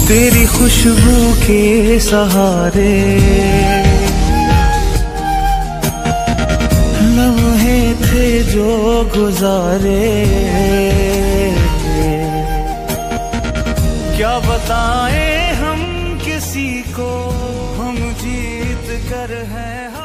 तेरी खुशबू के सहारे लम्हे थे जो गुजारे, क्या बताएं हम किसी को, हम जीत कर हैं।